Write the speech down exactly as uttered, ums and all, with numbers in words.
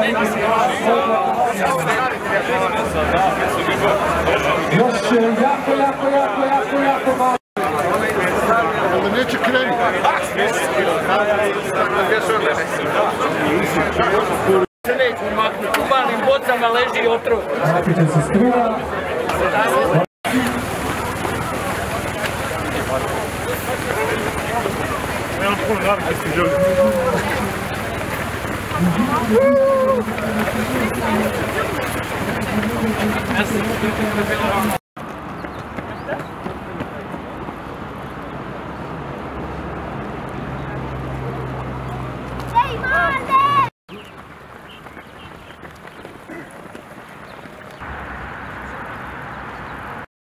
Još jako, jako, jako, jako, jako malo. Ali neće krenuti. U malim bocama leži otrov. Vratit će se struja.